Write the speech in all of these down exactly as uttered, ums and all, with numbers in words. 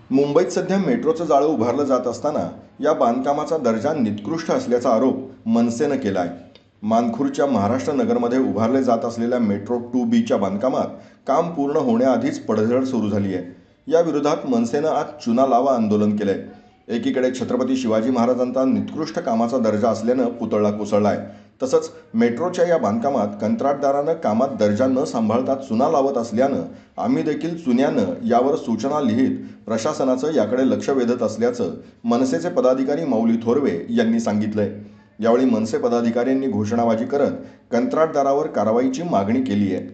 मुंबईत सध्या मेट्रोचं जाळं उभारलं जात असताना या बांधकामाचा दर्जा निकृष्ट असल्याचा आरोप मनसेनं केला आहे। मानखुर्दच्या महाराष्ट्र नगरमध्ये उभारले जात असलेल्या मेट्रो टू बीच्या बांधकामात काम पूर्ण होण्याआधीच पडझड सुरू झाली आहे। या विरोधात मनसेनं आज चुना लावा आंदोलन केलंय। एकीकडे छत्रपती शिवाजी महाराजांचा निकृष्ट कामाचा दर्जा असल्यानं पुतळा कोसळला आहे, तसंच मेट्रोच्या या बांधकामात कंत्राटदारानं कामात दर्जा न सांभाळता चुना लावत असल्यानं आम्ही देखील चुन्यानं यावर सूचना लिहित प्रशासनाचं याकडे लक्ष वेधत असल्याचं मनसेचे पदाधिकारी माऊली थोरवे यांनी सांगितलंय। यावेळी मनसे पदाधिकाऱ्यांनी घोषणाबाजी करत कंत्राटदारावर कारवाईची मागणी केली आहे।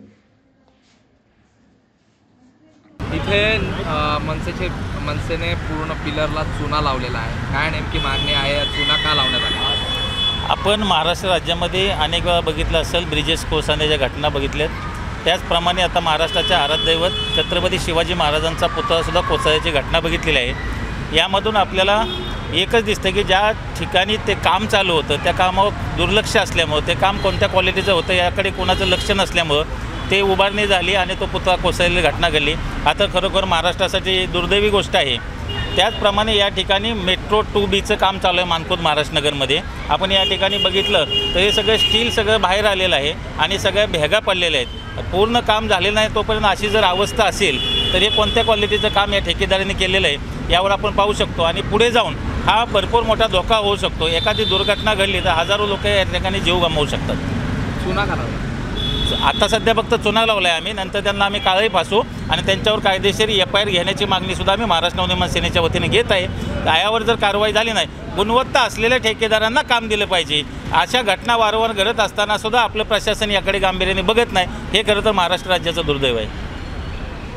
इथे मनसेचे मनसेने पूर्ण पिलरला चुना लावलेला आहे। काय नेमकी मागणी आहे, चुना का लावण्यात आला? आपण महाराष्ट्र राज्यामध्ये अनेक वेळा बघितलं असेल, ब्रिजेस कोसळण्याच्या घटना बघितल्यात। त्याचप्रमाणे आता महाराष्ट्राच्या आराध्यदैवत छत्रपती शिवाजी महाराजांचा पुतळासुद्धा कोसळण्याची घटना बघितलेली आहे। यामधून आपल्याला एकच दिसतं की ज्या ठिकाणी ते काम चालू होतं त्या कामावर दुर्लक्ष असल्यामुळं, ते काम कोणत्या क्वालिटीचं होतं याकडे कोणाचं लक्ष नसल्यामुळं ते उभारणी झाली आणि तो पुतळा कोसळलेली घटना घडली। आता खरोखर महाराष्ट्रासाठी दुर्दैवी गोष्ट आहे। त्याचप्रमाणे या ठिकाणी मेट्रो टू बीचं काम चालू आहे मानखुर्द महाराष्ट्र नगरमध्ये। आपण या ठिकाणी बघितलं तर हे सगळं स्टील सगळं बाहेर आलेलं आहे आणि सगळ्या भेगा पडलेल्या आहेत। पूर्ण काम झालेलं नाही तोपर्यंत अशी जर अवस्था असेल तर हे कोणत्या क्वालिटीचं काम या ठेकेदाराने केलेलं आहे यावर आपण पाहू शकतो। आणि पुढे जाऊन हा भरपूर मोठा धोका होऊ शकतो। एखादी दुर्घटना घडली तर हजारो लोक या ठिकाणी जीव गमावू शकतात। चुना का लावला? आता सध्या फक्त चुना लावला आहे आम्ही, नंतर त्यांना आम्ही काळही फासू आणि त्यांच्यावर कायदेशीर एफ आय आर घेण्याची मागणीसुद्धा आम्ही महाराष्ट्र नवनिर्माण सेनेच्या वतीने घेत आहे। यावर जर कारवाई झाली नाही, गुणवत्ता असलेल्या ठेकेदारांना काम दिलं पाहिजे। अशा घटना वारंवार घडत असताना सुद्धा आपलं प्रशासन याकडे गांभीर्याने बघत नाही, हे खरं तर महाराष्ट्र राज्याचं दुर्दैव आहे।